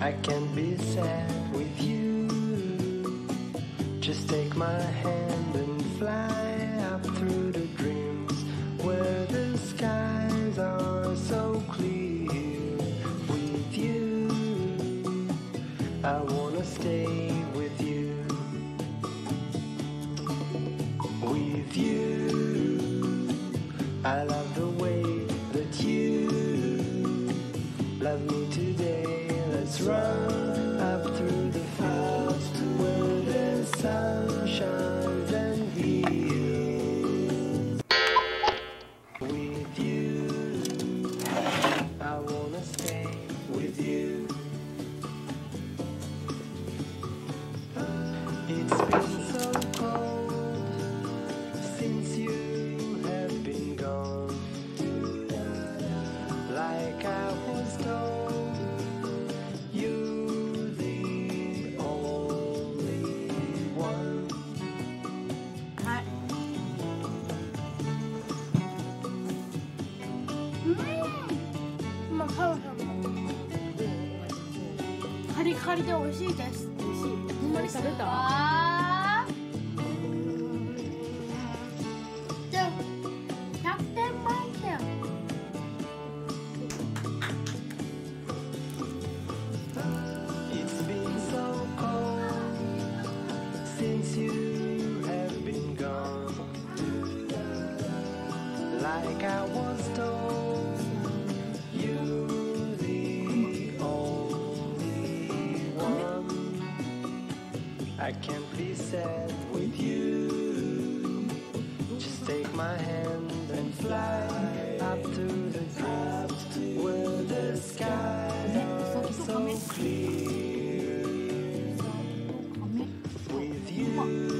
I can't be sad with you. Just take my hand and fly up through the dreams where the skies are so clear. With you, I wanna stay with you. With you, I love the way that you love me today. Let's run up through the fields where the sun shines and heals. With you, I wanna stay with you. It's been so cold since you have been gone. Like I was told, you're the only one. はい。まあ、ハムハム。カリカリで美味しいです。美味しい。ほんまに食べた？じゃあ、100点満点。 It's been so cold since you have been gone. Like I was told, you're the only one. I can't be sad with you. Just take my hand and fly up to the clouds where the skies are so clear. With you,